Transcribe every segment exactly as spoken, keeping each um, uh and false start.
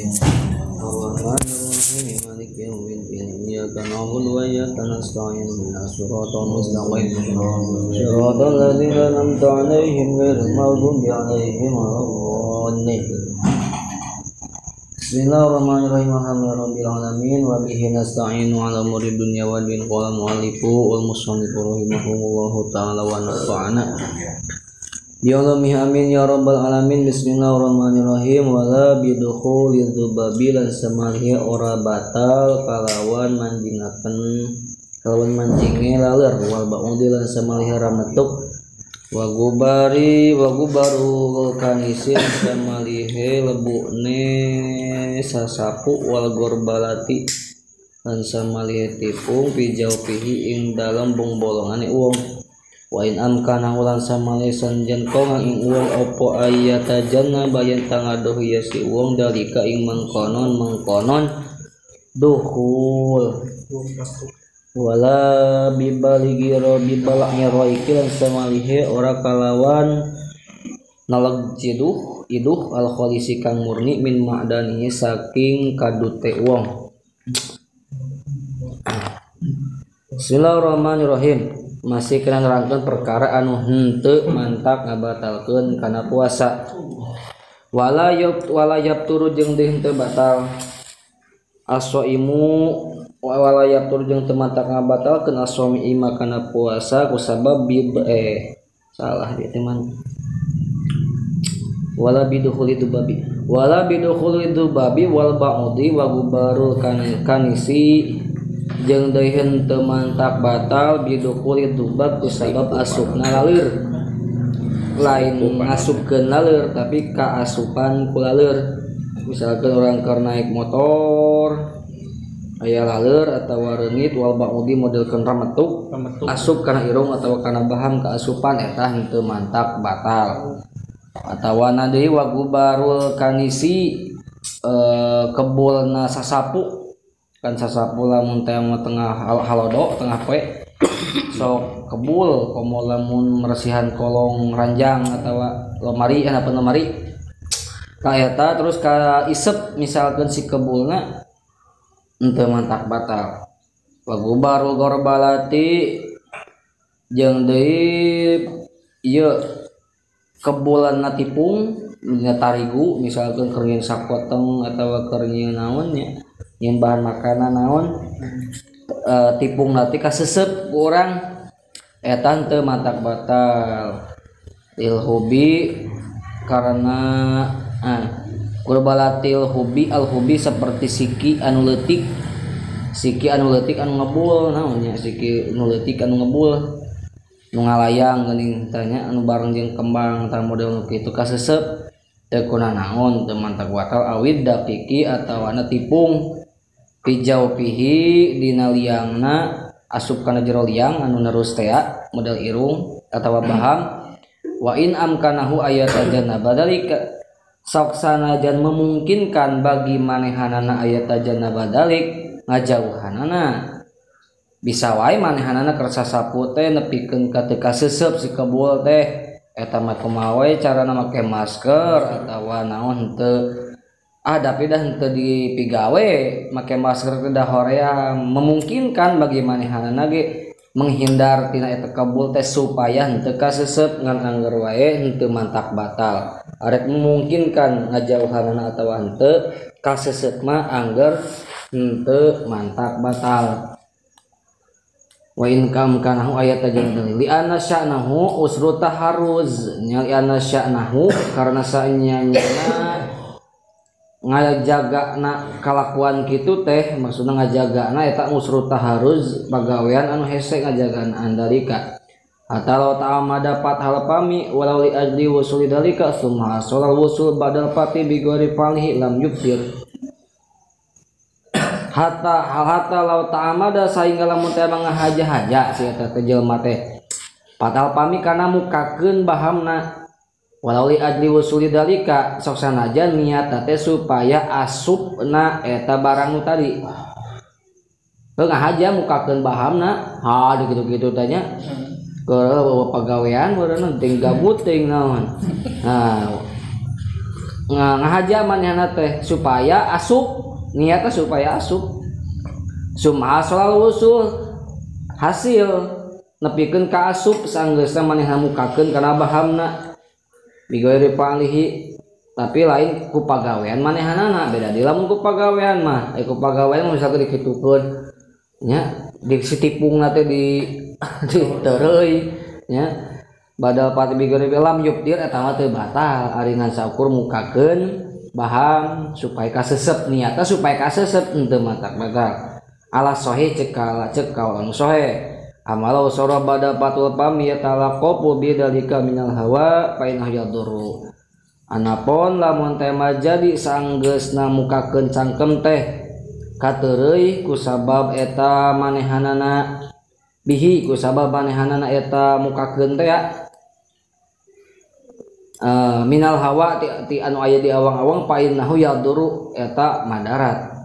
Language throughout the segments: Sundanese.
Ar-Rahmanir-Rahim Maliki yaumiddin Iyyaka na'budu wa iyyaka nasta'in Ihdinas siratal mustaqim Siratal ladzina an'amta 'alaihim ghairil maghdubi 'alaihim waladdallin Bismillahirrahmanirrahim Alhamdulillahirabbil alamin wa bihi nasta'inu 'ala umuri dunya wad din qala mu'allifu wal musannifu rahimahullahu ta'ala wa nafa'ana Bi'ulumi amin ya rabbal alamin. Bismillahirrahmanirrahim. Wala bidukhulil dzubabi lan samalihi ora batal kalawan manjingaken kalawan mancinge laler wal ba'udi lan samalihi rametuk wa gubari wa gubaru kanisin samalihi lebune sasapu wal gorbalati lan samalihi tipung pijau pihi ing dalem bongbolongane uang wa in amkana ulan samale sanjan kong ing uang opo ayata janna bayan tangadoh ya si uang dalika ing mengkonon mengkonon dukhul wala bibaligi ro bibalaknya ro ikilan samalihe ora kalawan nalag jiduh iduh al kholisi kang murni min ma'danihi saking kadute uang. Bismillahirrahmanirrahim. Masih kena nerangkeun perkara anu henteu mantak ngabatalkeun kana puasa. Wala yab wala yabturu jeung deui henteu batal. As-shaimu wala yabturu jeung teu mantak ngabatalkeun as-shaimi kana puasa kusabab bib eh salah dia teman. Wala bidukhuli dubabi. Wala bidukhuli dubabi wal ba'udi wa gubarul kanisi jeung deui henteu mantak batal bidukhuli dubab kusabab asupna lalir lain ngasupkeun lalir tapi kaasupan ku lalir misalkan orang keur naik motor aya lalir atawa reungit wal ba'udi modelkeun rametuk asup kana irung atawa kana bahan kaasupan eta henteu mantak batal atawa na deui wa gubarul kanisi e, kebulna sasapu kan sasapu lamun teh tengah halodo tengah poe sok kebul komo lamun meresihan kolong ranjang atau lemari kan apa lemari ka eta terus ka isep misalkan si kebulna henteu mantak batal wa gubarul gorbalati jeung deui ieu kebulanna tipung nya tarigu misalkan keur ngieun sapotong atawa keur ngieun naon nya yang bahan makanan naon e, tipung nanti kasesep kurang etan teu mantak batal il hobi karena ah kurbalatil hobi al hobi seperti siki anu leutik siki anu leutik anu ngebul naonnya siki anu leutik anu ngebul nu ngalayang geuning tanya anu bareng jeung kembang tah model nu kitu kasesep teu kuna naon teu mantak batal awid dapiki atawa na tipung pijau pihi dina liangna asup kana jero liang anu nerus tea model irung atawa baham wa in amkanahu ayata janaba dalika sok sanajan memungkinkan bagi manehanana ayata janaba dalik ngajauhanana bisa wae manehanana keur sasapu teh nepikeun ka teu kasesep si kebul teh eta mah kumaha we carana make masker atawa naon henteu ah tapi dah henteu dipigawe make masker teh dah horea memungkinkan bagi manehanana ge menghindar tina eta kabul teh supaya henteu kasesep ngan angger wae henteu mantak batal arek memungkinkan ngajauhanana atawa henteu kasesep mah angger henteu mantak batal wa in kam kanahu ayat tajal li anna sya'nahu usru taharruz nya anna sya'nahu karena saenyana ngajagana kalakuan kitu teh maksudna ngajagana eta usru taharruz pagawean anu hese ngajagaan andalika atau ta'ama dapat halapami walau li ajli wusuli dalika summa sholal wusul badal pati bigori palihi lam yubtir hatta hatta law ta'amada saingga lamun teh ngahaja-haja si eta teh jelema teh patal pami kana mukakeun bahamna walau li ajli wusuli dalika sok sanajan niat teh supaya asupna eta barang nu tadi teu ngahaja mukakeun bahamna ha gitu-gitu tanya ke pagawean urang teh gabut teh naon nah ngahaja manehna teh supaya asup niatnya supaya asup sumha selalu usul hasil nepikeun ka asup sanggeusna manehna mukakeun kana bahamna bigoiri palihi tapi lain ku pagawean manehanana beda di lamun ku pagawean mah eh ku pagawean mah misalkan dikitukeun nya di sitipungna teh di di tereuy nya badal pati bigoiri lam yubdir eta mah teu batal ari ngan saukur mukakeun baham supaya kasesep niatna supaya kasesep henteu mah tak batal ala sahih cekala cekal anu sahih amalau sora bada patul pami yatalaqabu bidalika minal hawa fa inna yadurru anapun lamun teh jadi sanggeusna mukakeun cangkem teh katereuy ku sabab eta manehanana bihi ku sabab manehanana eta mukakeun teh ya uh, minal hawa ti, ti anu aya di awang-awang fa innahu yadurru eta madarat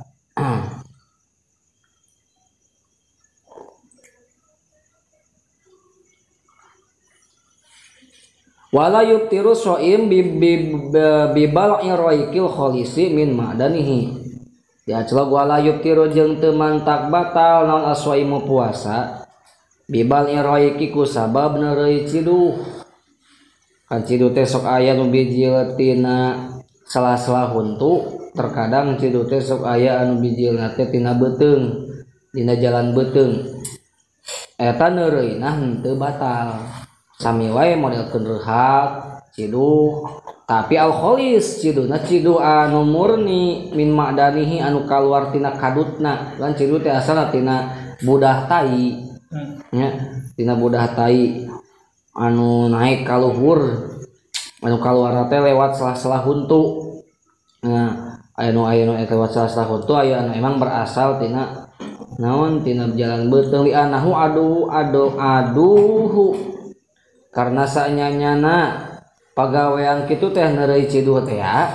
wala yubtiru shaim bi bal'i raikil khalisi min ma'danihi ya celok wala yubtiru jeung teu mantak batal naon aswaimu puasa bi bal'i raiki ku sabab neureuy ciduh kan ciduh teh sok aya nu bijil tina sela-sela huntu terkadang ciduh teh sok aya anu bijilna teh tina beuteung dina jalan beuteung eta neureuyna henteu batal sami wae modelkeun rehak ciduh tapi al khalis ciduhna ciduh anu murni min ma'danihi anu kaluar tina kadutna kan ciduh teh asalna tina budah tai nya tina budah tai anu naik ka luhur anu kaluar teh lewat salah-salah huntu nah anu aya nu lewat salah-salah huntu aya anu emang berasal tina naon tina jalan beuteung li anahu adu adu aduhu karena sanyanyana pagawean kitu teh neureuy ciduh teh ya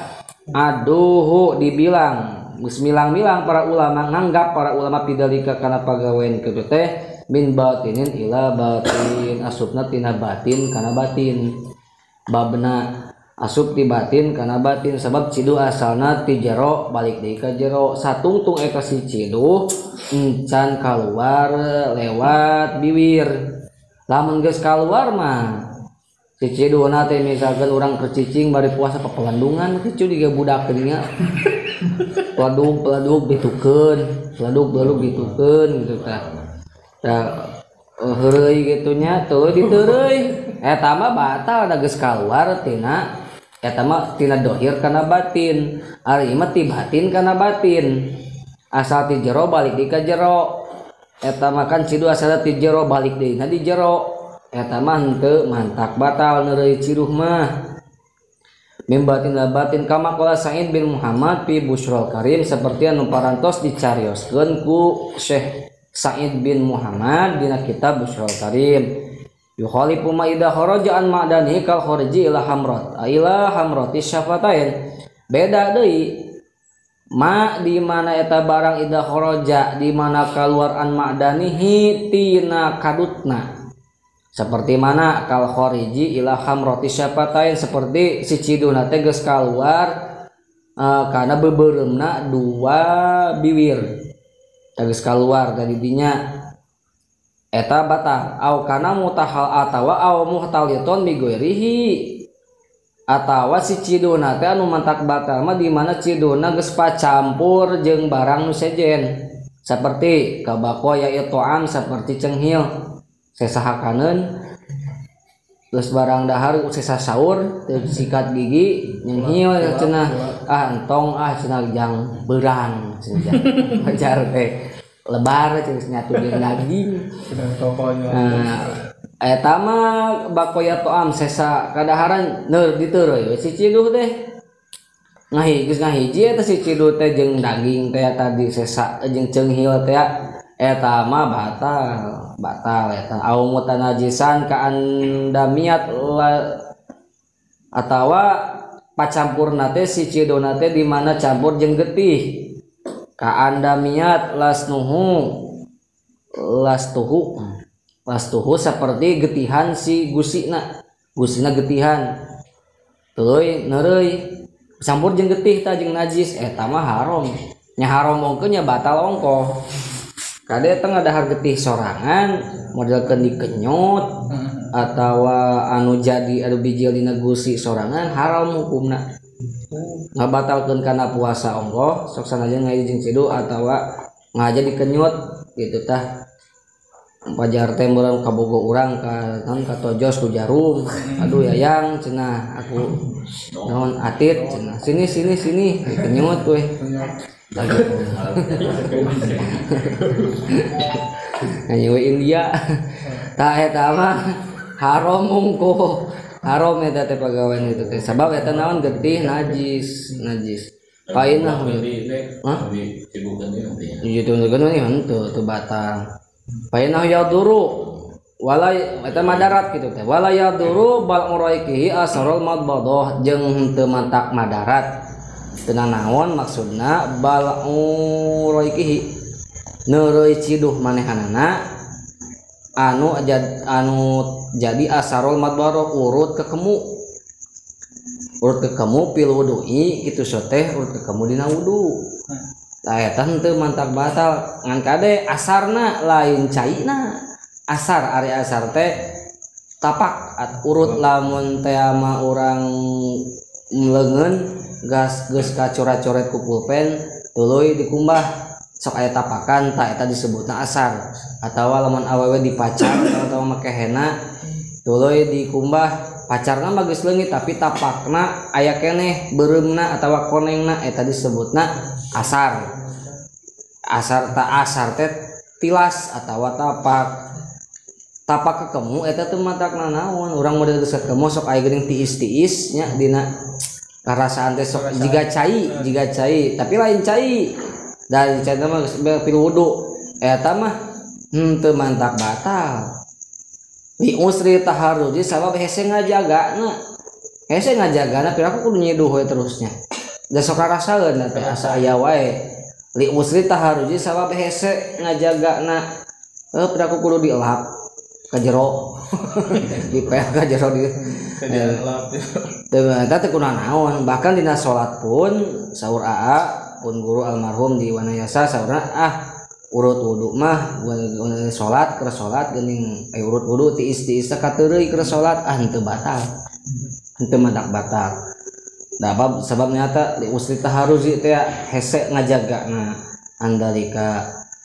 aduh dibilang geus milang-milang para ulama nganggap para ulama pidalika kana pagawean kitu teh min batinin ila batin asupna tina batin kana batin babna asup ti batin kana batin sabab ciduh asalna ti jero balik deui ka jero satungtung eta si ciduh encan kaluar lewat bibir lamun geus kaluar mah si ciduhna teh misalkan urang kercicing bari puasa pepelandungan kicu diga budakeun nya peladuk peladuk ditukeun peladuk peladuk ditukeun gitu tah tah heureuy kitu nya teu diteureuy eta mah batal da geus kaluar tina eta mah tina dohir kana batin ari mah ti batin kana batin asal ti jero balik di ka jero eta makan ciduh asal ti jero balik deui na di jero eta mah henteu mantak batal neureuy ciduh mah mim batin la batin kama qala Sa'id bin Muhammad fi Busyrul Karim seperti anu parantos dicarioskeun ku Syekh Sa'id bin Muhammad dina kitab Busyrul Karim yukhalifu ma idza kharaja an ma'dani kal khariji ila hamrat ila hamrati syafatain beda deui ma di mana eta barang ida kharaja di mana keluaran ma'danihi tina kadutna seperti mana kal khariji ila hamrati syafatain seperti si ciduhna teh geus kaluar uh, kana beubeuremna dua bibir geus kaluar dari dinya eta batal au kana mutahal atawa au muhtaliton bi ghairihi atawa si ciduhna teh anu mantak batal mah di mana ciduhna geus pacampur jeung barang nu sejen seperti kabako ya itoam seperti cenghil sesahakaneun terus barang dahar sesa saur terus sikat gigi nyenghil cenah ah entong ah cenah jang beurang cenah pacar teh lebar terus nyatu jeung daging nah eta mah bakoya toam sesa kadaharan neur diteureui si ciduh teh ngahi geus ngahiji eta si ciduh teh jeung daging teh tadi sesa jeung cenghil teh eta mah batal batal eta au mutanajisan ka andamiat atawa pacampurna teh si ciduhna teh di mana campur jeung getih ka andamiat lasnuhu lastuhu lastuhu seperti getihan si gusina gusina getihan tuluy neureuy campur jeung getih tah jeung najis eta mah haram nya haram ongkeun nya batal ongkoh kade teh ngadahar getih sorangan modelkeun dikenyot atawa anu jadi anu bijil dina gusi sorangan haram hukumna ngabatalkeun kana puasa ongkoh sok sanajan ngai jeung cidu atawa ngaja dikenyot gitu tah pajar teh meureun kabogo urang ka naon ka tojos ku jarum aduh yayang cenah aku naon atit cenah sini sini sini dikenyot we nyewe India tah eta mah haram mungko haram eta teh pagawean itu teh sabab eta naon getih najis najis painah hah ieu teh geuna nih henteu teu batal painah yaduru wala eta madarat kitu teh wala yaduru bal uraikihi asrul madbadah jeung teu mantak madarat teu naon maksudna bal uraikihi neureui ciduh manehanana anu jad, anu jadi asarul madbadah urut ke kemu urut ke kemu pil wudu'i kitu soteh urut ke kemu dina wudu tah eta henteu mantak batal ngan kade asarna lain caina asar ari asar teh tapak at urut lamun teh ama urang leungeun gas geus kacoret-coret ku pulpen tuluy dikumbah sok aya tapakan tah eta disebutna asar atawa lamun awewe dipacar atawa make henna tuluy dikumbah pacarna mah geus leungit tapi tapakna aya keneh beureumna atawa konengna eta disebutna asar asar ta asar teh tilas atawa tapak tapak ke kemu eta teh matakna naon urang model geus kemu sok aya geuning tiis-tiis nya dina karasaan teh sok jiga cai jiga cai tapi lain cai dari cai mah geus pil wudu eta mah henteu mantak batal li usri taharruji sabab hese ngajagana hese ngajagana piraku kudu nyiduh we terusnya da sok rasaeun teh asa aya wae li usri taharruji sabab hese ngajagana eh piraku kudu dielap ka jero dipel ka jero di teu eta teh kunaon naon bahkan dina salat pun saur aa pun guru almarhum di Wanayasa saurna ah urut wudu mah salat keur salat geuning eh urut wudu tiis-tiis ka teureui keur salat ah henteu batal henteu mantak batal da bab sabab nyata li usri taharuzi teh hese ngajagana andalika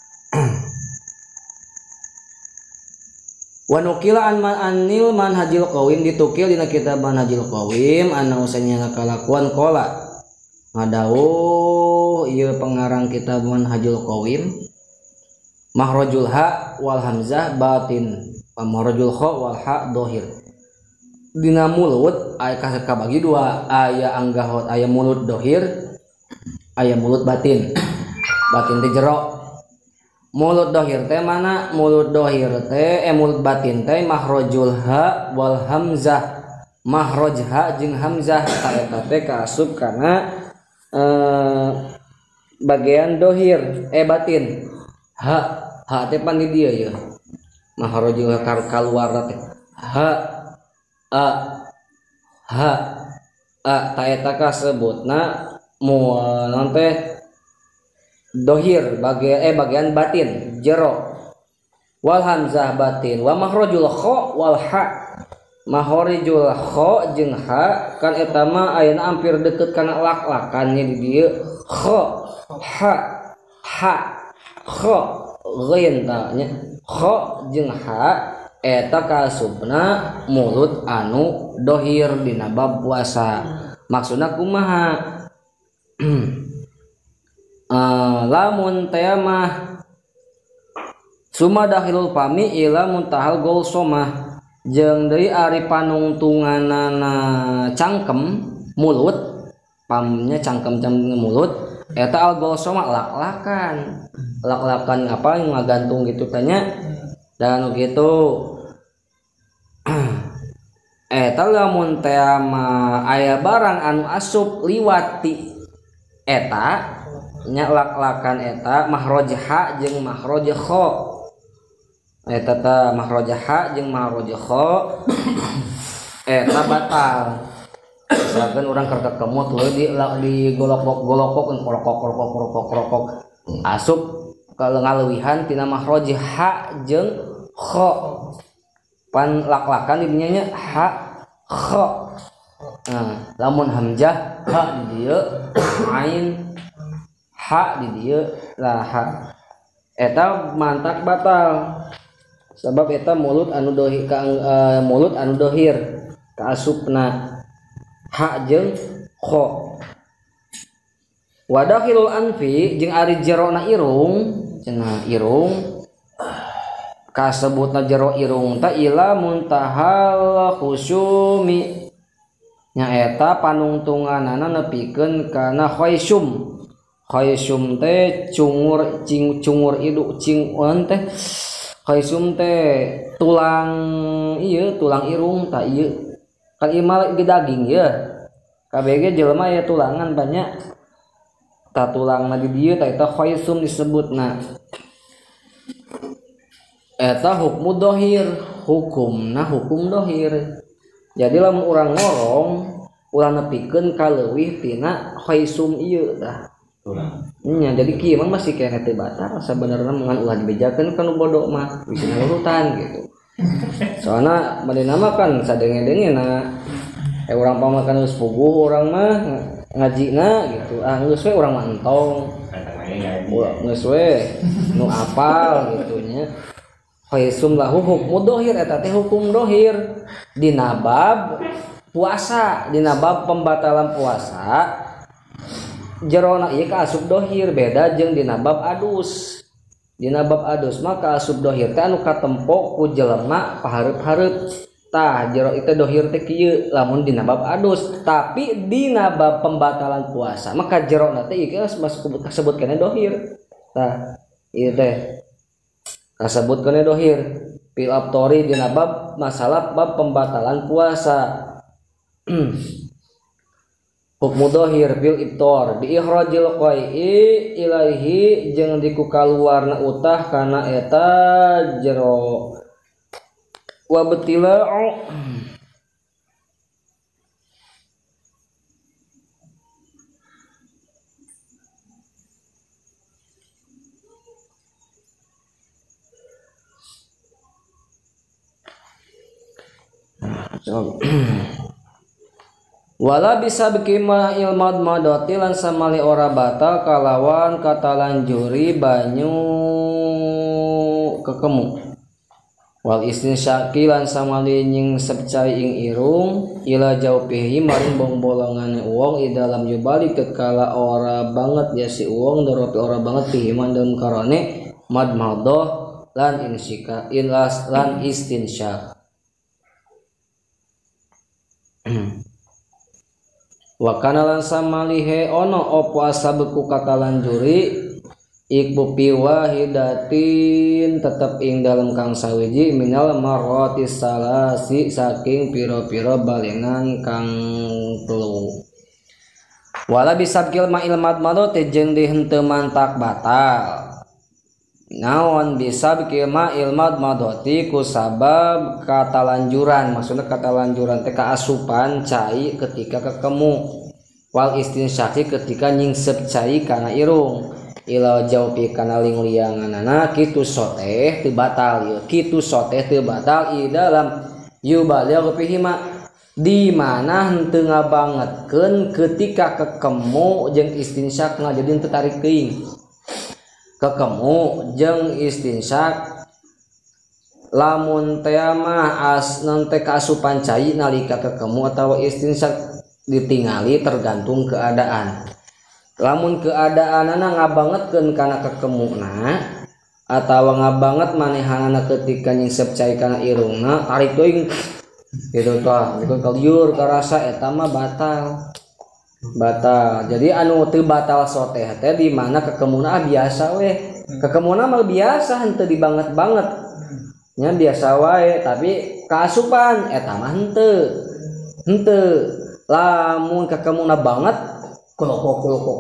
wa nukila an man anil manhajil qawim ditukil dina kitab manhajil qawim anu usahnya kalakuan qala ngadawuh ieu pengarang kitab manhajul qawim mahrajul ha wal hamzah batin mahrajul kha wal ha dhahir dina mulut aya kabagi dua aya anggahot aya mulut dhahir aya mulut batin batin teh jero mulut dhahir teh mana mulut dhahir teh eh mulut batin teh mahrajul ha wal hamzah mahraj ha jeung hamzah eta teh kaasup kana eh, bagian dhahir eh batin ha ha teh pan di dieu ya mahrajul kaluar teh ha a ha a ta eta kasebutna moal teh dohir bagian eh bagian batin jero wal hamzah batin wa mahrajul kha wal ha mahrajul kha jeung ha kan eta mah ayeuna hampir deukeut kana lak-lakannya di dieu kha ha ha kha ghain ta nya kha jeung ha eta kasubna mulut anu dohir dina bab puasa maksudna kumaha Uh, lamun teh mah suma dakhilul fami ila muntahal gulsomah jeung deui ari panungtunganana cangkem mulut pamnya cangkem cangkem mulut eta al gulsomah lak-lakan lak-lakan apa yang ngagantung gitu tanya dan gitu eta lamun teh mah aya barang anu asup liwati eta nya lak-lakan eta mahraj ha jeung mahraj kha eta ta mahraj ha jeung mahraj kha eta batal misalkan orang kerja kemut lu di di golok-golok golokok korokok korokok korokok korokok asup kalau ngalewihan tina mahroj ha jeung kha pan lak-lakan di nya ha kha nah lamun hamzah ha di dieu ain ha di dieu lah ha eta mantak batal sebab eta mulut anu dohir ka uh, mulut anu dohir kaasupna ha jeung kha wadakhilul anfi jeung ari jerona irung cenah irung kasebutna jero irung ta ila muntahal khusumi nya eta panungtunganana nepikeun kana khaysum khaysum teh cungur cing cungur idu cing on teh khaysum teh tulang ieu tulang irung ta ieu kan imal ge daging ya K B G jelema ya tulangan banyak ta tulangna di dieu ta eta khaysum disebutna eta hukmu dohir hukumna hukum dohir jadi lamun urang ngorong urang nepikeun ka leuwih tina khaysum ieu tah nya jadi kieu mah masih kene teu batal sabenerna mungan ulah dibejakeun kana bodo mah bisa urutan gitu soalna madina mah kan sadenge-dengena eh urang pamakan geus puguh urang mah ngajina gitu ah geus we urang mah entong geus we nu apal gitu nya khaysum lahu hukmu dohir eta teh hukum dohir dina bab puasa dina bab pembatalan puasa jerona ieu kaasup dohir beda jeung dina bab adus dina bab adus mah kaasup dohir teh anu katempo ku jelema pahareup-hareup tah jero itu dohir teh kieu lamun dina bab adus tapi dina bab pembatalan puasa maka jerona teh ieu masuk kasebut kana dohir tah ieu teh kasebut kana dohir fil aftori dina bab masalah bab pembatalan puasa hukmu dohir fil iftar bi ikhrajil qai'i ilaihi jeung diku kaluarna utah kana eta jero wa betila'u wala bisa bikima ilmad madoti lan samali ora batal kalawan katalanjuri banyu kekemu wal istinsyaki lan samali nying sepcai ing irung ila jaupihi maring bong-bolongane uwong i dalam yubali kekala ora banget ya si uwong doropi ora banget pihiman dalam karone mad madoh lan insika ilas lan istinsyak wa kana lan samalihe ono opo asabeku katalanjuri ikbu piwahidatin tetep ing dalam kang sawiji minal marratis salasi saking piro-piro balengan kang telu wala bisabkil ma ilmad madote jeung di henteu mantak batal naon bisabkil ma ilmad madoti ku sabab katalanjuran maksudnya katalanjuran teh kaasupan cai ketika kekemu wal istinsyaki ketika nyingsep cai kana irung ila jaupi kana linglianganana kitu soteh teu batal ieu kitu soteh teu batal i dalam yubaligh fihi ma di mana henteu ngabangetkeun ketika kekemu jeung istinsyak ngajadieun teu tarik teuing kekemu jeung istinsyak lamun teh mah as nanti kaasupan cai nalika kekemu atawa istinsyak ditingali tergantung keadaan lamun keadaanana ngabangetkeun kana kekemuna atawa ngabanget manehanana ketika nyingsep cai kana irungna tarik teuing gitu tah dikeun kalieur karasa eta mah batal batal jadi anu teu batal soteh teh di mana kekemuna biasa we kekemuna mah biasa henteu dibanget banget nya biasa wae tapi kaasupan eta mah henteu henteu lamun kekemuna banget kolokok kolokok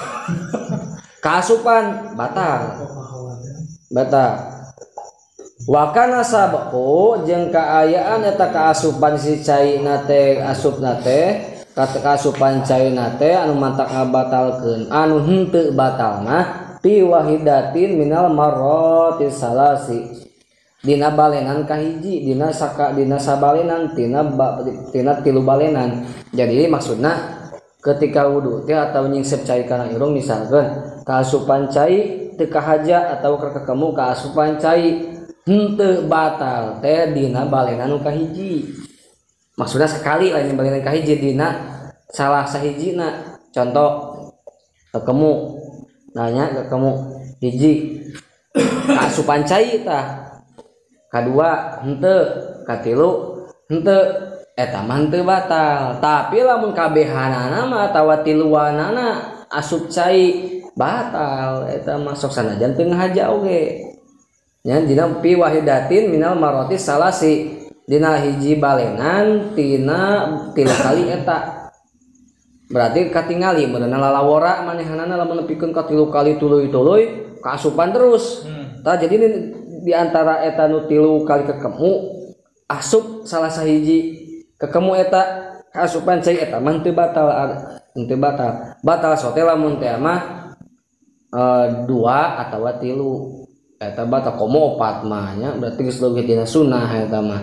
kaasupan batal batal wakana sabako jeung kaayaan eta kaasupan si cai nate asupna teh kata kasupan caina teh anu mantak ngabatalkeun anu henteu batal mah fi wahidatin minal marrati salasi dina balenan kahiji dina saka dina sabalenan tina ba, tina tilu balenan. Jadi maksudna ketika wudu teh atau nyingsep cai kana irung misalkan kaasupan cai teu kahaja atau kakemu kaasupan cai henteu batal teh dina balenan nu kahiji. Maksudna sekali lain balenan kahiji dina salah sahijina. Contoh kakemu nanya kakemu hiji kaasupan cai tah kadua henteu katilu henteu eta mah teu batal. Tapi lamun kabehanana mah atawa tiluanana asup cai batal eta mah sok sanajan teu ngahaja oge nya dina pi wahidatin minal maroti salasi dina hiji balenan tina tilu kali eta berarti katingali meunana lalawora manehanana lamun nepikeun ka tilu kali tuluy-tuluy kaasupan terus hmm. Tah jadi di antara eta nu tilu kali kekemu asup salah sahiji kekemu eta kaasupan cai eta mah teu batal teu batal batal sote lamun teh mah e, dua atawa tilu eta batal komo opat mah nya berarti geus leuwih dina sunah eta mah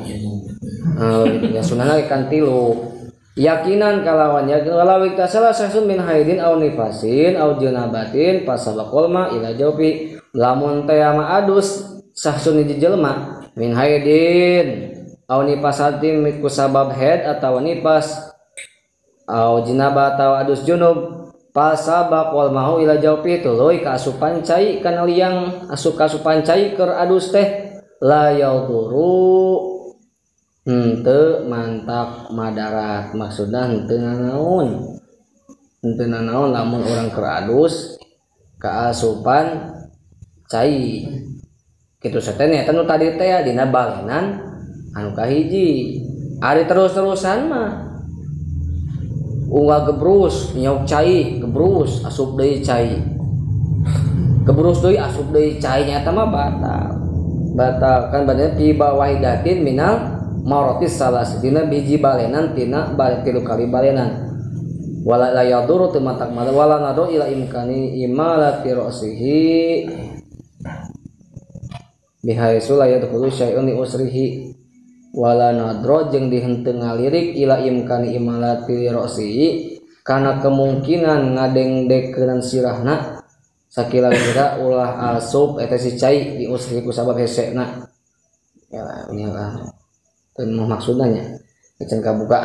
eh dina sunahna kan tilu yakinan kalawan ya kalawi tasala sasun min haidin aw nifasin aw junabatin pasabaqul ma ila jawfi lamun teh mah adus sasun hiji jelema min haidin aw nipasatin miku sabab head atau nipas aw jinabah atau adus junub pasabaq wal mahu ila jawfi tuluy kaasupan cai kana liang asup kaasupan cai keur adus teh la yauduru henteu mantak madarat maksudna henteu nanaon henteu nanaon lamun urang keur adus kaasupan cai kitu satene eta nu tadi teh dina balenan anu kahiji ari terus-terusan mah unggal gebrus nyauk cai gebrus asup deui cai gebrus deui asup deui cai nya eta mah batal batal kan badanya tiba wahidatin minal marotis salas dina biji balenan tina balik tilu kali balenan wala la yaduru teu matak mala wala nadu ila imkani imalati ra'sihi bihaisu la yadkhulu syai'un li usrihi wala nadro jeung dihenteu ngalirik ila imkani imalati rosi kana kemungkinan ngadengdekeun sirahna sakila-kira ulah asup eta si cai di usri ku sabab hesekna ya nya lah teu maksudna nya can kabuka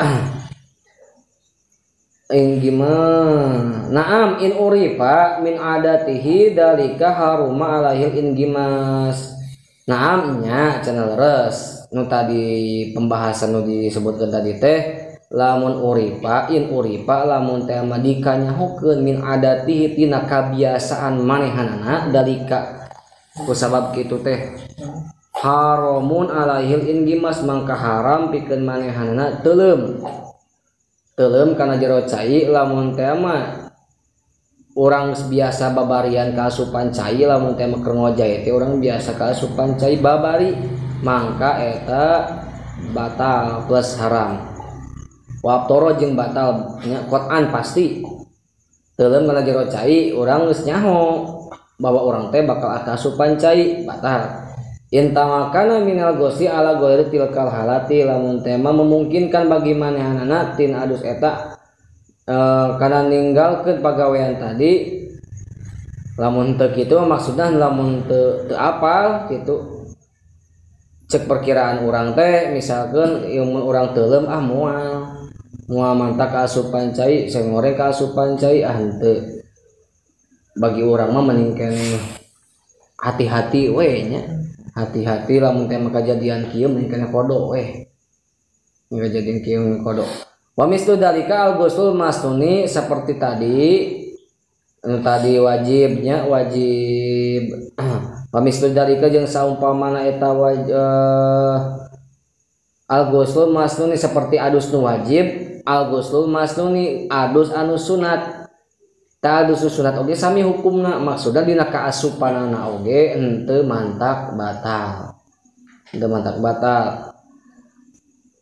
ing gimana naam in urifa min adatihi dalika haruma alahil in gimas naam nya cenah leres nu tadi pembahasan nu disebutkan tadi teh lamun uripa in uripa lamun teh mah dikanyahokeun min adatihi tina kabiasaan manehanana dalika ku sabab kitu teh haramun alaihil in gimas mangka haram pikeun manehanana teuleum teuleum kana jero cai lamun teh mah urang biasa babarian kaasupan cai lamun teh mah keur ngojay teh urang biasa kaasupan cai babari mangka eta batal plus haram wabtoro jeung batal nya Quran pasti teuleum kana jero cai urang geus nyaho bahwa urang teh bakal kaasupan cai batal intamakana minal gosi ala ghairi tilkal halati lamun teh mah memungkinkan bagi manehanana tin adus eta e, kana ninggalkeun pagawean tadi lamun teu kitu maksudna lamun teu teu apal kitu cek perkiraan orang teh misalkan ilmu orang teuleum ah moal moal mantak kaasupan cai sengoreng kaasupan cai ah henteu bagi orang mah meningkan hati-hati we nya hati-hati lamun teh kajadian kieu meningkan kodo we kajadian kieu kodo wa mislu dalika al-ghusl masnuni seperti tadi tadi wajibnya wajib pamislu dalika jeung saumpamana eta wajib al-ghusl masnuni seperti adus nu wajib al-ghusl masnuni adus anu sunat ta adus sunat oge sami hukumna maksudna dina kaasupanana oge henteu mantak batal henteu mantak batal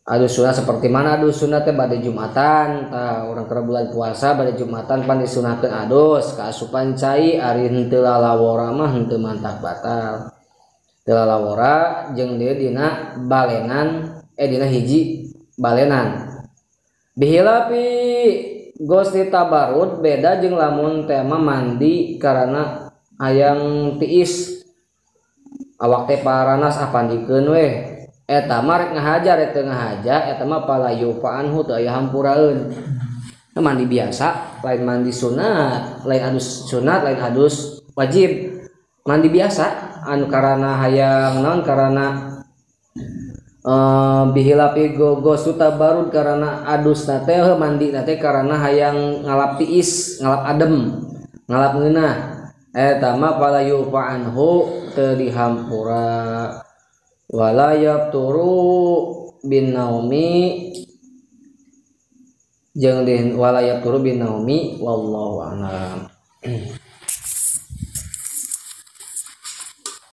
adus sunat seperti mana adus sunat teh bade Jumatan tah urang keur bulan puasa bade Jumatan pan disunatkeun adus kaasupan cai ari henteu lalawora mah henteu mantap batal teu lalawora jeung dieu dina balenan eh dina hiji balenan bihilapi Gusti tabarut beda jeung lamun tema mandi karena hayang tiis awak teh paranas apandikeun we eta mah rek ngahajar eta ngahaja eta mah palayu paanhu teu aya hampuraeun mandi biasa lain mandi sunat lain adus sunat lain adus wajib mandi biasa anu karana hayang naon karana Uh, bihilapi gogos tabarut karena adus nate mandi nate karena hayang ngalap tiis ngalap adem ngalap ngeunah eta mah pala yufa anhu teu dihampura wala yabturu bin naumi jeung wala yabturu bin naumi wallahu a'lam.